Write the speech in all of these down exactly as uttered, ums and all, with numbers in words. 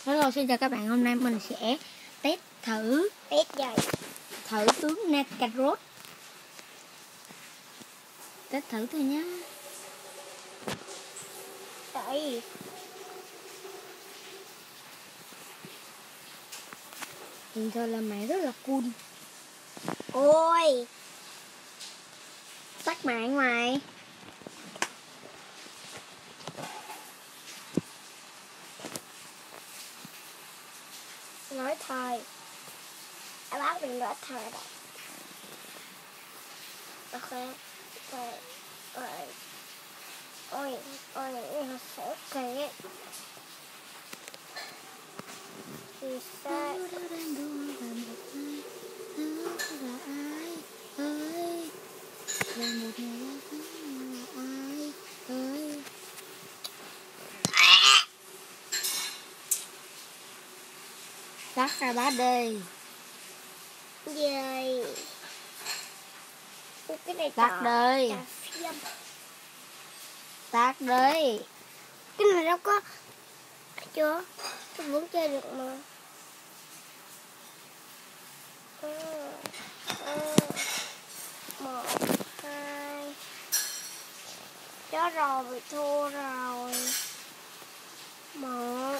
Hello, xin chào các bạn. Hôm nay mình sẽ test thử Test rồi. thử tướng Nakaroth. Test thử thôi nhé. Đấy. Nhìn thôi là mẹ rất là cool. Ôi, Tắt mạng ngoài. nói thôi. Em bắt mình nói thôi đấy. Ok. Ôi, ôi, ôi, ôi, nó sẽ kể. Thì sao? Là ai ơi, là một người là ai ơi. Tắt ra bát đi. Dời. Cái này Tắt đi. Cả phim. Tắt đi. Cái này đâu có. Chưa? Tôi vẫn chơi được mà. Ừ. Ừ. Một, hai. Chó rồi bị thua rồi. Một,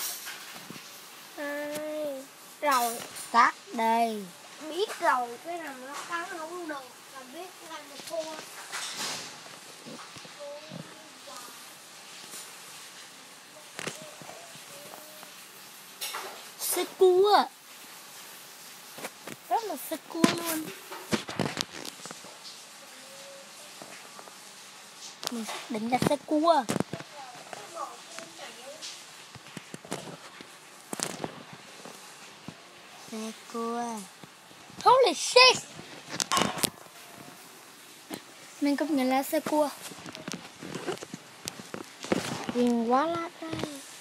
hai. Rồi. Tắt đi. Biết rồi, cái nào nó cắn không được là biết ngay mà thua. Sơ cua. Rất là sơ cua luôn. Mình xác định là sơ cua. Sơ cua. Holy shit. Mình công nhận là sơ cua. Ghiền quá lát đây.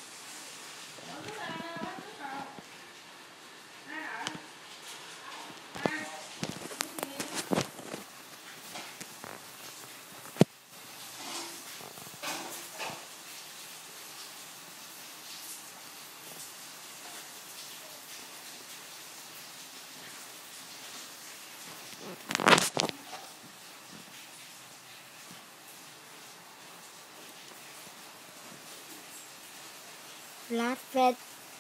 Lát vẹt.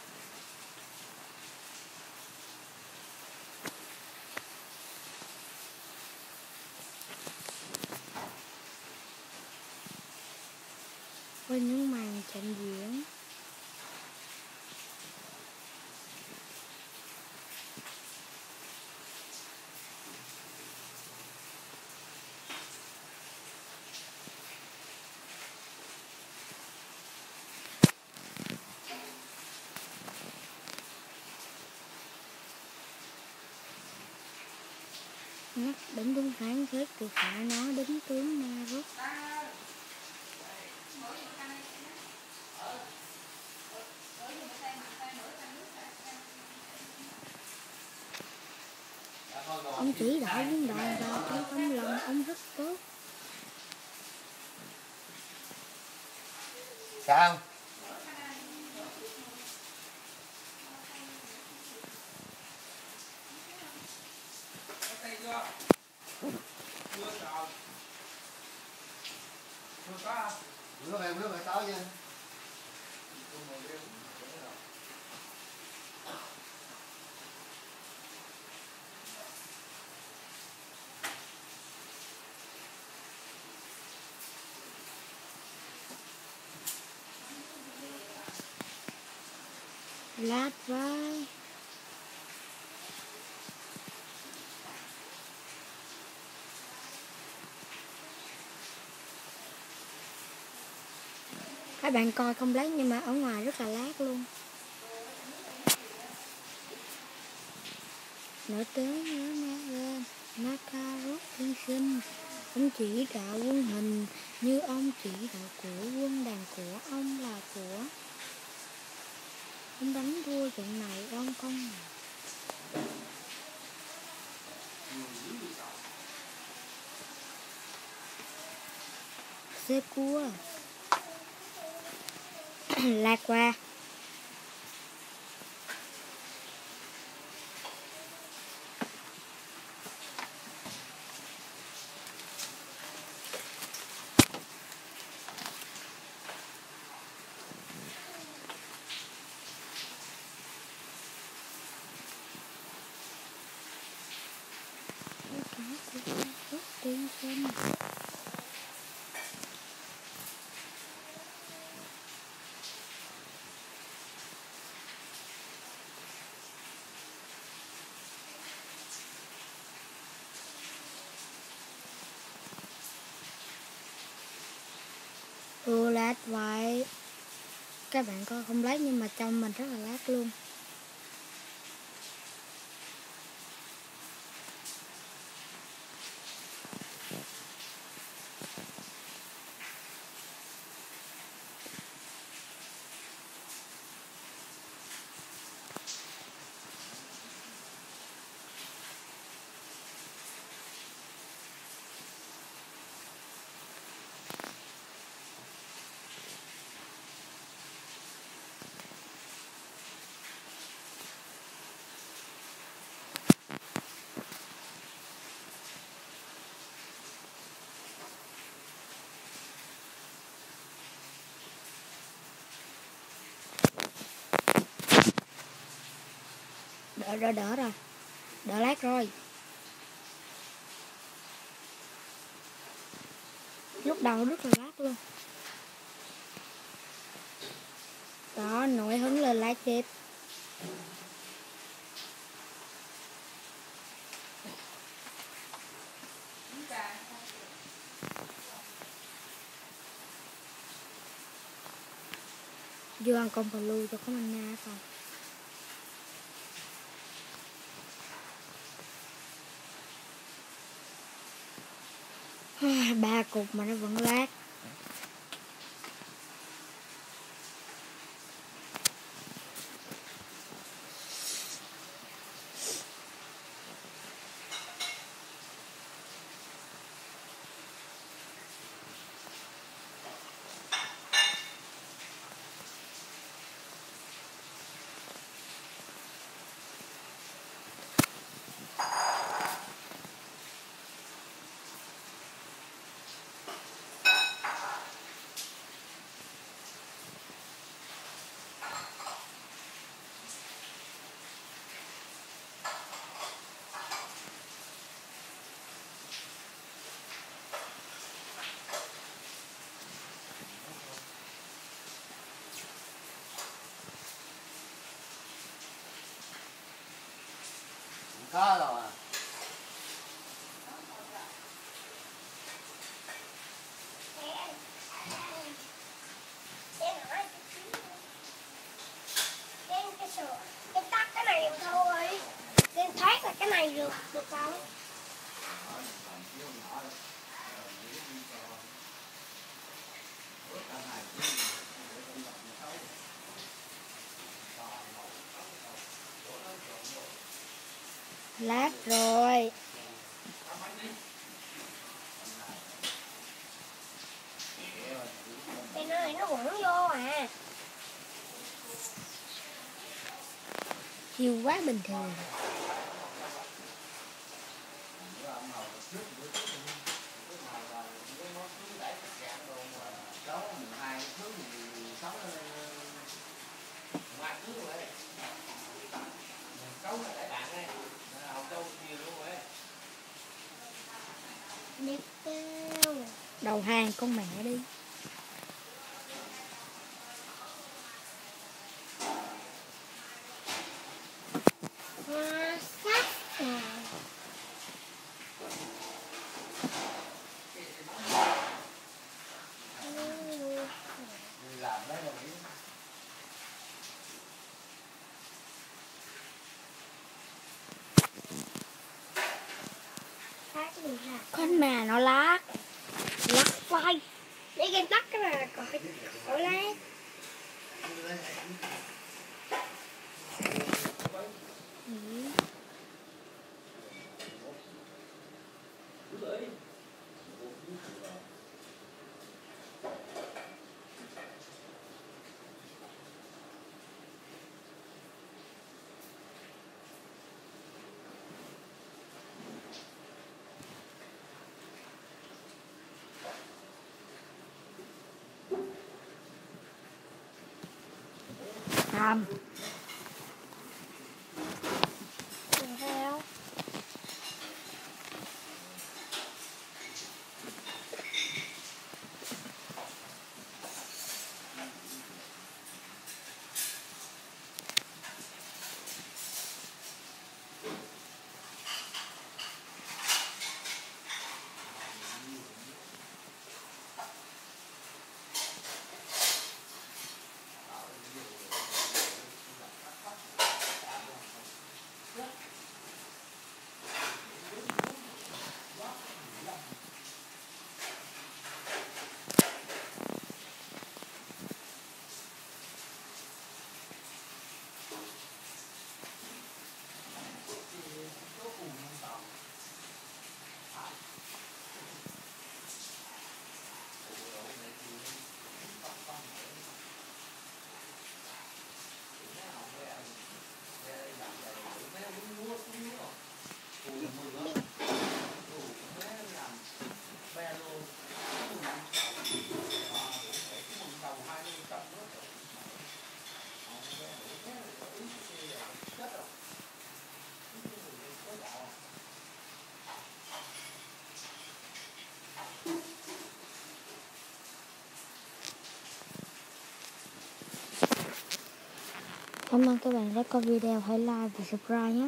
Với những màn trình diễn. Nhắc đến tướng phán xét thì phải nói đến tướng Nakaroth. Ông chỉ đạo quân đoàn vào trong tâm lòng ông rất tốt. Sao? Nước này, nước này táo nha. Lát vai. Các bạn coi không lát nhưng mà ở ngoài rất là lát luôn. Nổi tiếng nhớ Nakaroth tiên sinh. Ông chỉ đạo quân hình như ông chỉ đạo của quân đàn của ông là của. Ông đánh thua trận này ông không. Sơ cua. Lạc qua. lát vậy. Các bạn coi không lát nhưng mà trong mình rất là lát luôn. Đỡ đỡ đỡ rồi. Đỡ lát rồi. Lúc đầu rất là lát luôn. Đó, nổi hứng lên lát chết. Vô ăn con blue cho có mana không? Ba cục mà nó vẫn lát. Có rồi à. Em tắt cái này thôi. Em thoát là cái này được được không? Lát rồi. Cái này nó vẫn vô à. Chiêu quá bình thường. Đẹp cao. Đầu hàng con mẹ đi. Hoa sắc à. Làm đấy rồi. Con mà nó lát. Lát vai. Để game tắt cái này coi coi lát. Không. Cảm ơn các bạn đã coi video, hãy like và subscribe nhé.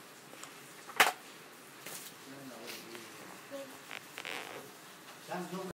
Samsung